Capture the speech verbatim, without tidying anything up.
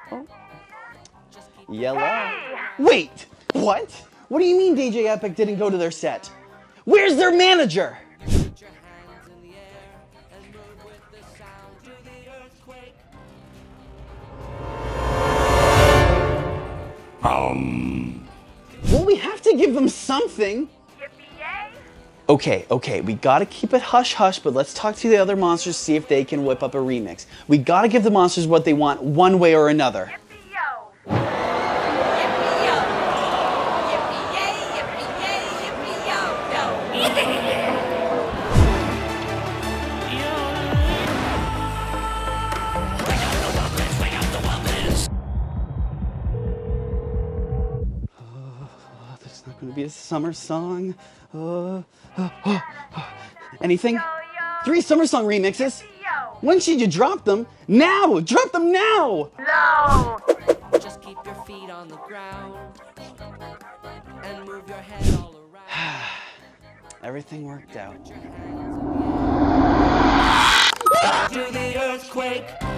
Oh. Yellow. Hey! Wait! What? What do you mean D J Epic didn't go to their set? Where's their manager? Um. Well, we have to give them something. Yippee-yay! Okay, okay, we gotta keep it hush-hush, but let's talk to the other monsters, see if they can whip up a remix. We gotta give the monsters what they want one way or another. Yippee-yo! Yippee-yo! Yippee-yay, yippee-yay, yippee-yo-yo! There's not gonna be a summer song. Uh, uh, uh, uh. Anything? Yo, yo! Three summer song remixes? Yippee-yo! When should you drop them? Now! Drop them now! No! Just keep your feet on the ground and move your head all around. Everything worked out. Do the earthquake.